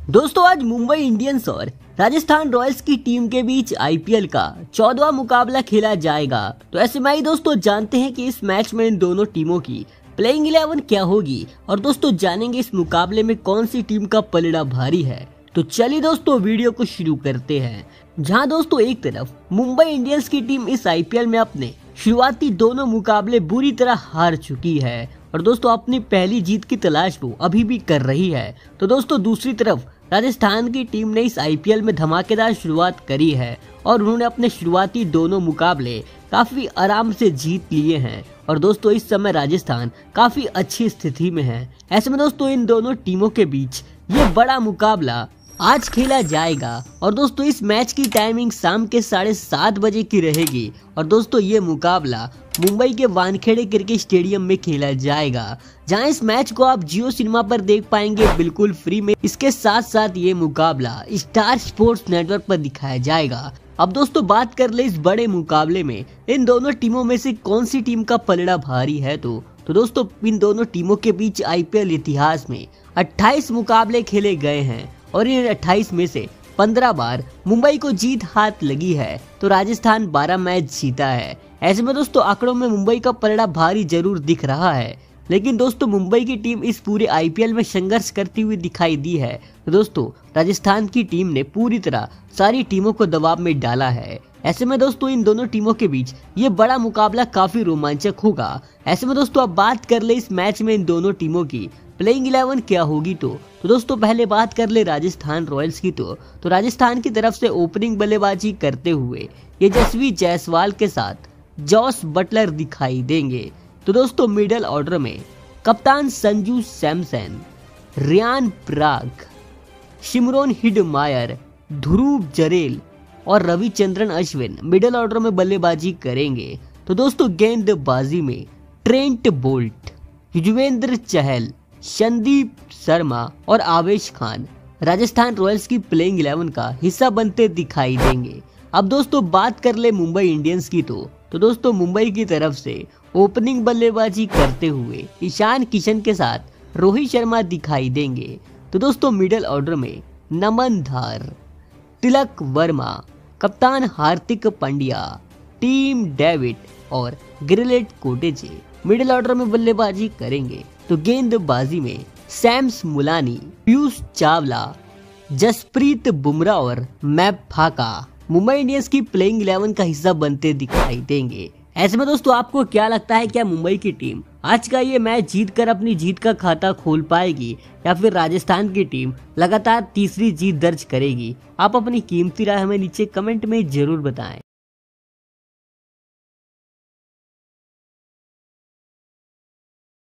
दोस्तों आज मुंबई इंडियंस और राजस्थान रॉयल्स की टीम के बीच आईपीएल का 14वां मुकाबला खेला जाएगा। तो ऐसे में ही दोस्तों जानते हैं कि इस मैच में इन दोनों टीमों की प्लेइंग 11 क्या होगी और दोस्तों जानेंगे इस मुकाबले में कौन सी टीम का पलड़ा भारी है। तो चलिए दोस्तों वीडियो को शुरू करते हैं। जहां दोस्तों एक तरफ मुंबई इंडियंस की टीम इस आईपीएल में अपने शुरुआती दोनों मुकाबले बुरी तरह हार चुकी है और दोस्तों अपनी पहली जीत की तलाश वो अभी भी कर रही है। तो दोस्तों दूसरी तरफ राजस्थान की टीम ने इस आईपीएल में धमाकेदार शुरुआत करी है और उन्होंने अपने शुरुआती दोनों मुकाबले काफी आराम से जीत लिए हैं और दोस्तों इस समय राजस्थान काफी अच्छी स्थिति में है। ऐसे में दोस्तों इन दोनों टीमों के बीच ये बड़ा मुकाबला आज खेला जाएगा और दोस्तों इस मैच की टाइमिंग शाम के 7:30 बजे की रहेगी और दोस्तों ये मुकाबला मुंबई के वानखेड़े क्रिकेट स्टेडियम में खेला जाएगा, जहां इस मैच को आप जियो सिनेमा पर देख पाएंगे बिल्कुल फ्री में। इसके साथ साथ ये मुकाबला स्टार स्पोर्ट्स नेटवर्क पर दिखाया जाएगा। अब दोस्तों बात कर ले इस बड़े मुकाबले में इन दोनों टीमों में से कौन सी टीम का पलड़ा भारी है। तो दोस्तों इन दोनों टीमों के बीच आईपीएल इतिहास में 28 मुकाबले खेले गए हैं और इन 28 में से 15 बार मुंबई को जीत हाथ लगी है तो राजस्थान 12 मैच जीता है। ऐसे में दोस्तों आंकड़ों में मुंबई का पलड़ा भारी जरूर दिख रहा है, लेकिन दोस्तों मुंबई की टीम इस पूरे आईपीएल में संघर्ष करती हुई दिखाई दी है। तो दोस्तों राजस्थान की टीम ने पूरी तरह सारी टीमों को दबाव में डाला है। ऐसे में दोस्तों इन दोनों टीमों के बीच ये बड़ा मुकाबला काफी रोमांचक होगा। ऐसे में दोस्तों अब बात कर ले इस मैच में इन दोनों टीमों की प्लेइंग 11 क्या होगी। तो दोस्तों पहले बात कर ले राजस्थान रॉयल्स की। तो राजस्थान की तरफ से ओपनिंग बल्लेबाजी करते हुए यशस्वी जायसवाल के साथ जॉस बटलर दिखाई देंगे। तो दोस्तों मिडिल ऑर्डर में कप्तान संजू सैमसन, रियान पराग, शिमरोन हिडमायर, ध्रुव जरेल और रविचंद्रन अश्विन मिडिल ऑर्डर में बल्लेबाजी करेंगे। तो दोस्तों गेंदबाजी में ट्रेंट बोल्ट, युजवेंद्र चहल, संदीप शर्मा और आवेश खान राजस्थान रॉयल्स की प्लेइंग 11 का हिस्सा बनते दिखाई देंगे। अब दोस्तों बात कर ले मुंबई इंडियंस की। तो दोस्तों मुंबई की तरफ से ओपनिंग बल्लेबाजी करते हुए ईशान किशन के साथ रोहित शर्मा दिखाई देंगे। तो दोस्तों मिडिल ऑर्डर में नमन धार, तिलक वर्मा, कप्तान हार्दिक पांड्या, टीम डेविड और ग्रेलेट कोटेचे मिडिल ऑर्डर में बल्लेबाजी करेंगे। तो गेंदबाजी में सैम्स मुलानी, पीयूष चावला, जसप्रीत बुमराह और मैप फाका मुंबई इंडियंस की प्लेइंग 11 का हिस्सा बनते दिखाई देंगे। ऐसे में दोस्तों आपको क्या लगता है, क्या मुंबई की टीम आज का ये मैच जीतकर अपनी जीत का खाता खोल पाएगी या फिर राजस्थान की टीम लगातार तीसरी जीत दर्ज करेगी? आप अपनी कीमती राय हमें नीचे कमेंट में जरूर बताएं।